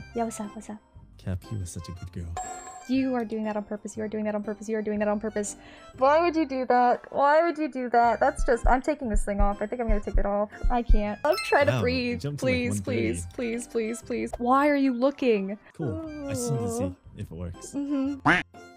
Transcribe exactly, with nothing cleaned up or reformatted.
up? Yeah, what's up? What's up? Cap, you was such a good girl. You are doing that on purpose. You are doing that on purpose. You are doing that on purpose. Why would you do that? Why would you do that? That's just... I'm taking this thing off. I think I'm gonna take it off. I can't. I'm trying Wow, to breathe. jumped to, Please, like, please, please, please, please. Why are you looking? Cool. I just wanted to see if it works. Mm-hmm.